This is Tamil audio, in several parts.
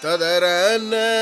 ததரன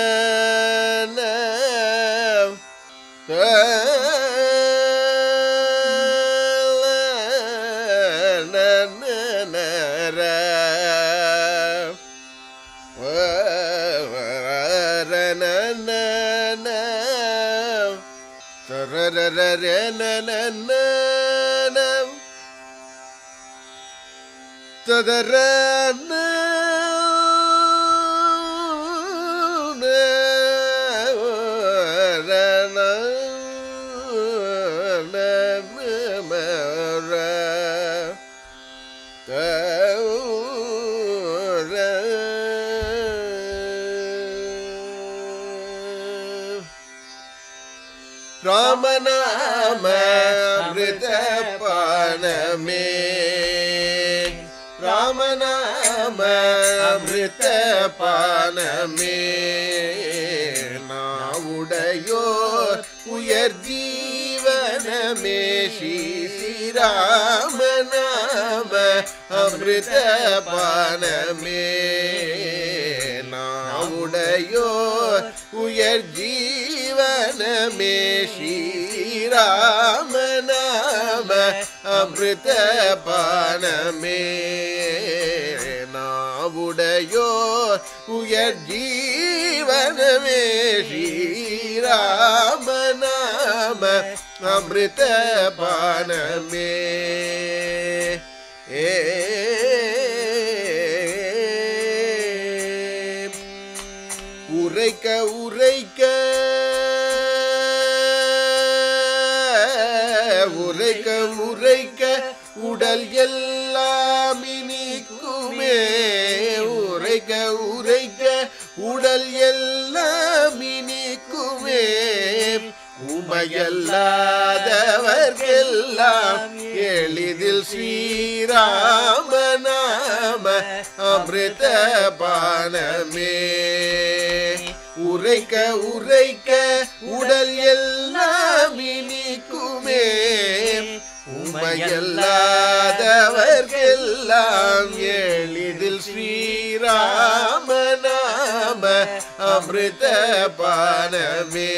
रामनाम अमृत पान में रामनाम अमृत पान में नाउडयोर उयर जीवन में श्री राम नाम अमृत पान में नाउडयोर उयर जीवन में श्री राम नाम अमृत पान में नावुडयोर उयर जीवन में श्री राम नाम अमृत पान में उரைக்க उரைக்க உரைக்க உரைக்க உடல் எல்லாம் இனிக்குமே உரைக்க உரைக்க உடல் எல்லாம் இனிக்குமே உமையல்லாதவர்க்கெல்லாம் எளிதில் ஸ்ரீராம நாம அமிர்த பானமே உரைக்க உரைக்க உடல் எல்லாம் இனிக்குமே உமையல்லாதவர்க்கெல்லாம் எளிதில் ஸ்ரீராம நாம அமிர்த பானமே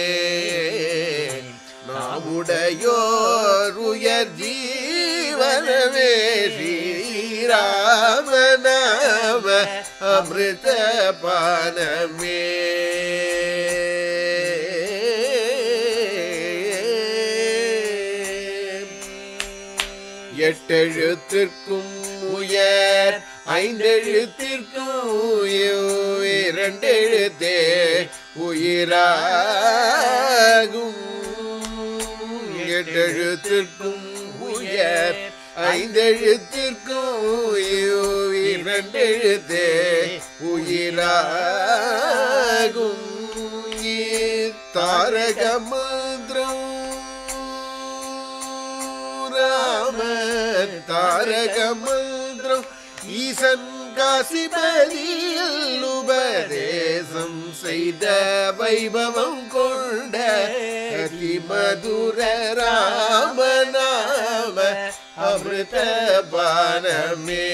நாமுடையோர் உயர் ஜீவனமே ஸ்ரீராம நாம அமிர்த பானமே எட்டெழுத்திற்கும் உயர் ஐந்தெழுத்திற்கும் இரண்டெழுத்தே உயிராகும் எட்டெழுத்திற்கும் உயர் ஐந்தெழுத்திற்கும் இரண்டெழுத்தே உயிராகும் தாரக மந்திரம் ராம தாரக மந்திரம் ஈசன் காசிபதியில் உபதேசம் செய்த வைபவம் கொண்ட அதிமதுர ராம நாம அமிர்த பானமே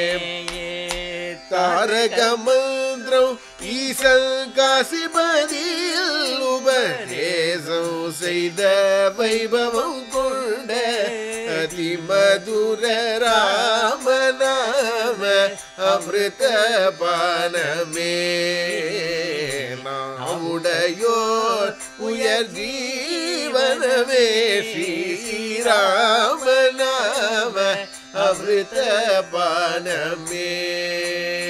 தாரக மந்திரம் ஈசன் காசிபதியில் உபதேசம் செய்த வைபவம் கொண்ட அதிமதுர ராம நாம அமிர்த பானமே நாமுடையோர் உயர் ஜீவனமே ஸ்ரீராம நாம அமிர்த பானமே